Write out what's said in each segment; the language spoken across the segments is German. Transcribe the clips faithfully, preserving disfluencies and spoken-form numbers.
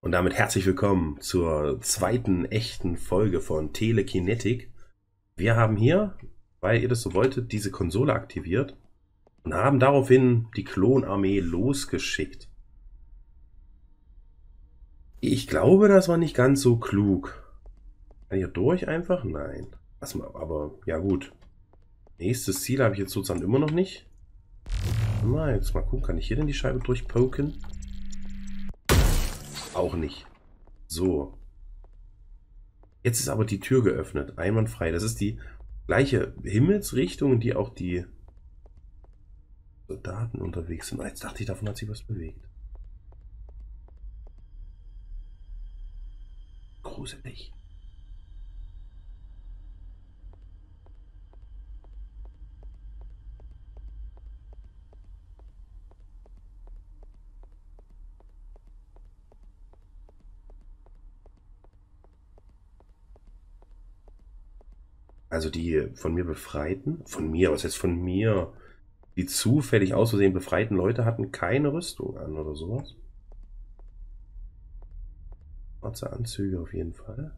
Und damit herzlich willkommen zur zweiten echten Folge von Telekinetik. Wir haben hier, weil ihr das so wolltet, diese Konsole aktiviert und haben daraufhin die Klonarmee losgeschickt. Ich glaube, das war nicht ganz so klug. Kann ich hier durch einfach? Nein. Was mal, aber ja gut. Nächstes Ziel habe ich jetzt sozusagen immer noch nicht. Mal, jetzt mal gucken, kann ich hier denn die Scheibe durchpoken? Auch nicht. So. Jetzt ist aber die Tür geöffnet. Einwandfrei. Das ist die gleiche Himmelsrichtung, in die auch die Soldaten unterwegs sind. Jetzt dachte ich, davon hat sich was bewegt. Gruselig. Also die von mir befreiten, von mir, was heißt von mir, die zufällig aus Versehen befreiten Leute hatten keine Rüstung an oder sowas. Schwarze Anzüge auf jeden Fall.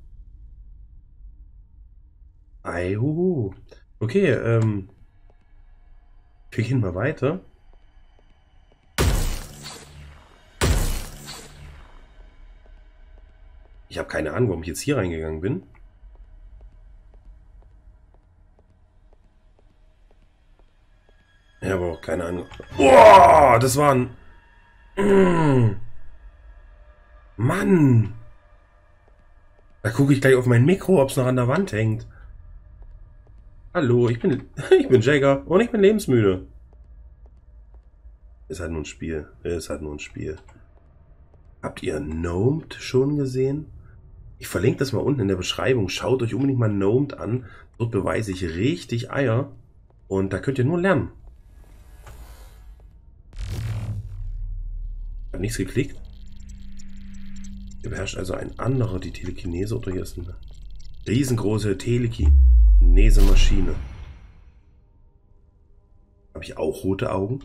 Eihuhu. Okay, ähm, wir gehen mal weiter. Ich habe keine Ahnung, warum ich jetzt hier reingegangen bin. Ich habe auch keine Ahnung. Oh, das war ein... Mm. Mann! Da gucke ich gleich auf mein Mikro, ob es noch an der Wand hängt. Hallo, ich bin, ich bin Jagger und ich bin lebensmüde. Ist halt nur ein Spiel. Ist halt nur ein Spiel. Habt ihr Gnomed schon gesehen? Ich verlinke das mal unten in der Beschreibung. Schaut euch unbedingt mal Gnomed an. Dort beweise ich richtig Eier. Und da könnt ihr nur lernen. Ich habe nichts geklickt. Hier beherrscht also ein anderer die Telekinese, oder hier ist eine riesengroße Telekinese-Maschine. Habe ich auch rote Augen?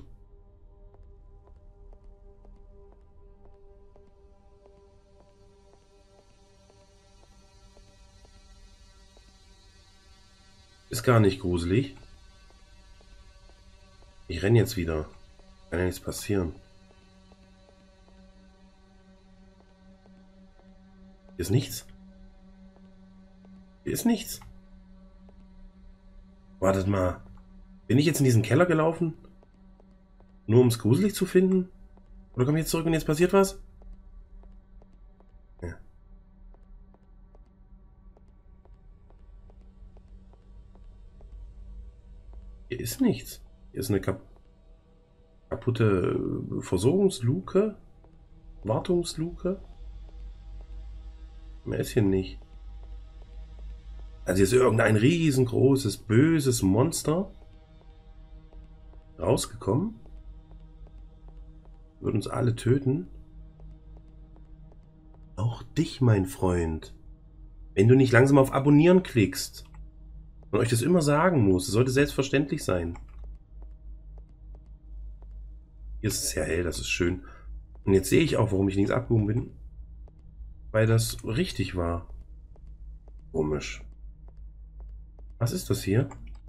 Ist gar nicht gruselig. Ich renne jetzt wieder. Kann ja nichts passieren. Hier ist nichts. Hier ist nichts. Wartet mal. Bin ich jetzt in diesen Keller gelaufen? Nur um es gruselig zu finden? Oder komme ich jetzt zurück und jetzt passiert was? Ja. Hier ist nichts. Hier ist eine kap kaputte Versorgungsluke. Wartungsluke. Mehr ist hier nicht. Also hier ist irgendein riesengroßes, böses Monster rausgekommen. Wird uns alle töten. Auch dich, mein Freund. Wenn du nicht langsam auf Abonnieren klickst und euch das immer sagen muss, es sollte selbstverständlich sein. Hier ist es sehr hell, das ist schön. Und jetzt sehe ich auch, warum ich links abgebogen bin. Weil das richtig war. Komisch. Was ist das hier?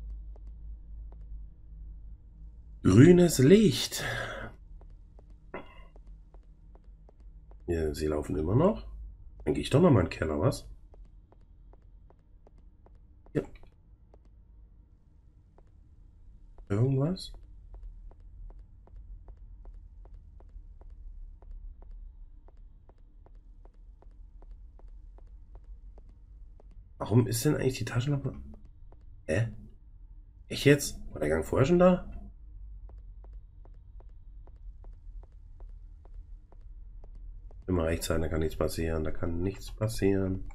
Grünes Licht. Ja, sie laufen immer noch. Dann gehe ich doch noch mal in den Keller, was? Ja. Irgendwas? Warum ist denn eigentlich die Taschenlampe? Hä? Ich jetzt? War der Gang vorher schon da? Immer rechts sein, da kann nichts passieren, da kann nichts passieren.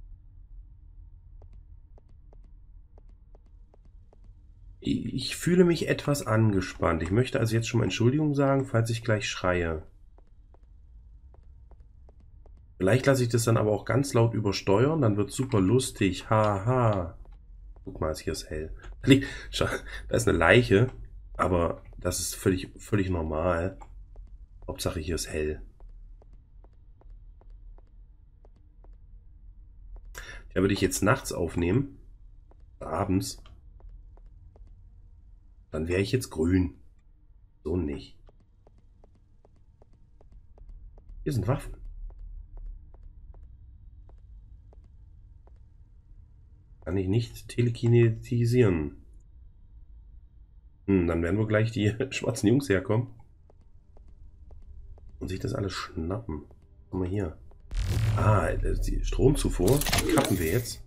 Ich fühle mich etwas angespannt. Ich möchte also jetzt schon mal Entschuldigung sagen, falls ich gleich schreie. Vielleicht lasse ich das dann aber auch ganz laut übersteuern, dann wird es super lustig. Haha. Guck mal, hier ist hell. Da ist eine Leiche, aber das ist völlig, völlig normal. Hauptsache hier ist hell. Ja, würde ich jetzt nachts aufnehmen, abends, dann wäre ich jetzt grün. So nicht. Hier sind Waffen. Kann ich nicht telekinetisieren. Hm, dann werden wir gleich die schwarzen Jungs herkommen. Und sich das alles schnappen. Guck mal hier. Ah, die Stromzufuhr. Die kappen wir jetzt.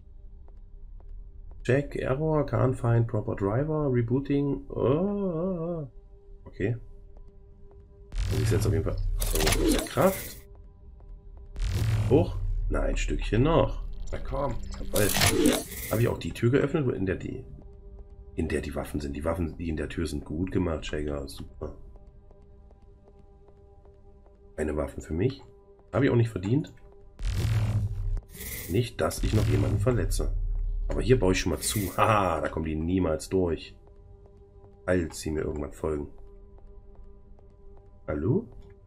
Check, Error, can't find proper driver, rebooting. Oh, okay. Das ist jetzt auf jeden Fall große Kraft. Hoch. Na, ein Stückchen noch. Na komm, jawohl. Habe ich auch die Tür geöffnet, in der die in der die Waffen sind. Die Waffen, die in der Tür sind gut gemacht, Shaker. Super. Eine Waffe für mich. Habe ich auch nicht verdient. Nicht, dass ich noch jemanden verletze. Aber hier baue ich schon mal zu. Haha, da kommen die niemals durch. Als sie mir irgendwann folgen. Hallo?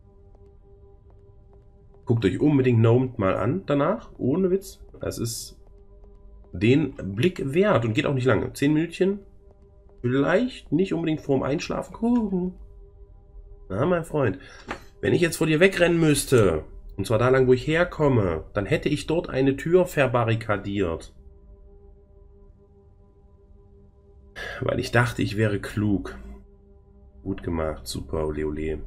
Guckt euch unbedingt Gnome mal an danach. Ohne Witz. Es ist den Blick wert und geht auch nicht lange. Zehn Minütchen. Vielleicht nicht unbedingt vorm Einschlafen gucken. Na, mein Freund. Wenn ich jetzt vor dir wegrennen müsste, und zwar da lang, wo ich herkomme, dann hätte ich dort eine Tür verbarrikadiert. Weil ich dachte, ich wäre klug. Gut gemacht. Super, ole ole.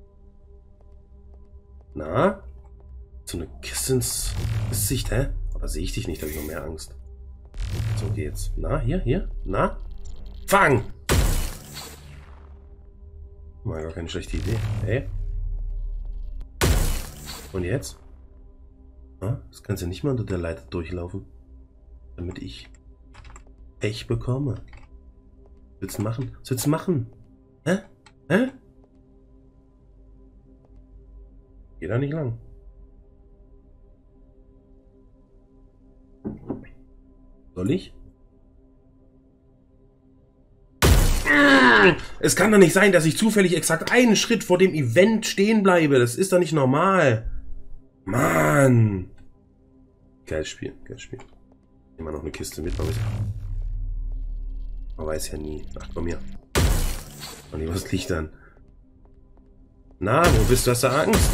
Na? So eine Kiste ins Gesicht, hä? Oder sehe ich dich nicht? Da habe ich noch mehr Angst. So geht's. Na, hier, hier. Na? Fang! Mal gar keine schlechte Idee. Hey. Und jetzt? Ah, das kannst du nicht mal unter der Leiter durchlaufen. Damit ich Pech bekomme. Was willst du machen? Was willst du machen? Hä? Hä? Geht da nicht lang. Soll ich? Es kann doch nicht sein, dass ich zufällig exakt einen Schritt vor dem Event stehen bleibe. Das ist doch nicht normal. Mann. Geiles Spiel, geiles Spiel. Immer noch eine Kiste mit. Man weiß, man weiß ja nie. Ach, komm hier. Und hier, was liegt dann? Na, wo bist du? Hast du Angst?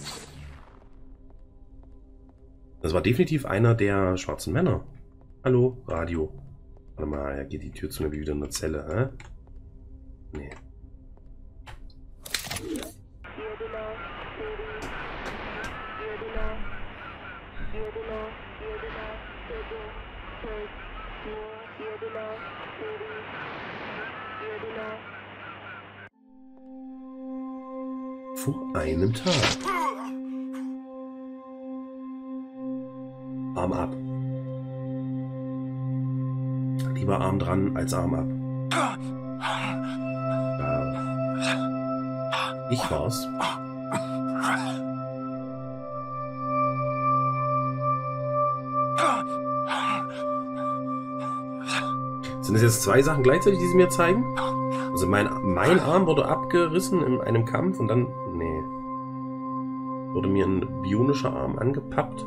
Das war definitiv einer der schwarzen Männer. Hallo, Radio. Warte mal, ja, geht die Tür zu mir wieder in der Zelle, hä? Nee. Vor einem Tag. Arm ab. Lieber Arm dran als Arm ab. Ja. Ich war's. Sind es jetzt zwei Sachen gleichzeitig, die sie mir zeigen? Also mein, mein Arm wurde abgerissen in einem Kampf und dann... Nee. Wurde mir ein bionischer Arm angepappt.